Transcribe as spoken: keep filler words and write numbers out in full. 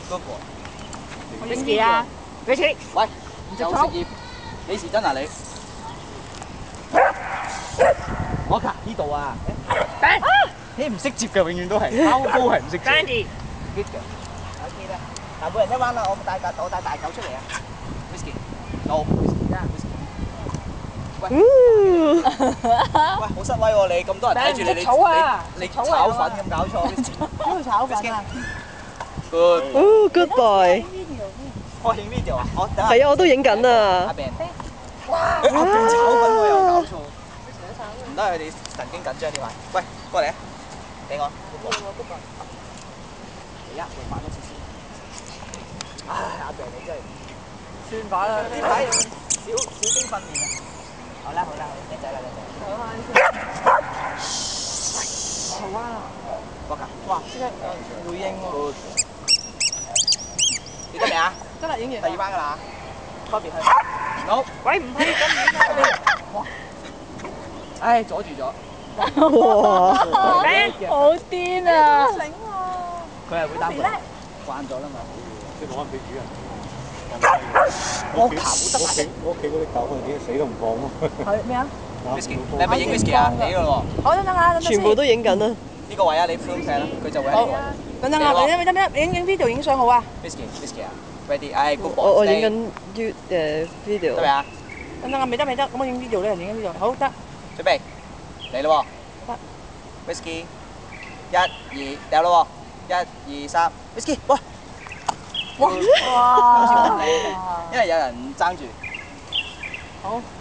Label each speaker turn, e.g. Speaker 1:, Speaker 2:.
Speaker 1: Good boy。
Speaker 2: Whisky 啊 ，Whisky。
Speaker 1: 喂，有食業，幾時真啊你？我卡呢度啊！你唔識接嘅，永遠都係拋高係唔識接。Good 嘅。OK 啦，嗱，每人一彎啦，我帶架我帶大狗出嚟啊 ！Whisky，no whisky 啊 whisky。喂，喂，好失威喎！你咁多人睇住你，你你你炒粉咁搞錯 ，Whisky。
Speaker 2: 邊度炒粉啊
Speaker 1: ？Good。
Speaker 3: 哦 ，good boy。
Speaker 1: 我影 video 啊！我等下。
Speaker 3: 係啊，我都影緊啊。
Speaker 1: 阿病。哇！阿病炒粉喎，又搞錯。唔得，佢哋神經緊張啲位。喂，過嚟啊！俾我。嚟啊！慢多少少。唉，阿病你真係算把啦。呢排小小經訓練啊！好啦好啦好，靚仔啦靚仔。好啊！哇！哇！即刻回應喎。你得未啊？
Speaker 2: 得啦，影完。
Speaker 1: 第二班㗎啦。Copy 去。好。喂，唔係咁遠。哇！唉，阻住咗。
Speaker 3: 哇！
Speaker 2: 好癲啊！醒喎！
Speaker 1: 佢係會擔心，慣咗啦嘛。
Speaker 4: 即係攞翻俾主人。
Speaker 1: 我爬好得啊！
Speaker 4: 我屋企嗰啲狗，佢點死都唔放咯。
Speaker 2: 係咩啊
Speaker 1: ？Whisky，你係咪影 Whisky 啊？你㗎喎。
Speaker 2: 好，等等啊，等等先。
Speaker 3: 全部都影緊啊！
Speaker 1: 呢個位啊，你 film 寫啦，佢就會喺呢個位。
Speaker 2: 等等啊，你得唔得？你影影 video 影相好啊
Speaker 1: ？Whisky，Whisky 啊 ，ready，唉，good boy。
Speaker 3: 我我影緊 you 誒 video。
Speaker 1: 得未啊？
Speaker 2: 等等啊，未得未得，咁我影 video 咧，影緊 video，好得。
Speaker 1: 準備，嚟咯喎。
Speaker 2: 得。
Speaker 1: Whisky，一二，掉咯喎，一二三 ，Whisky，哇！
Speaker 2: 哇！
Speaker 1: 因為有人爭住。
Speaker 2: 好。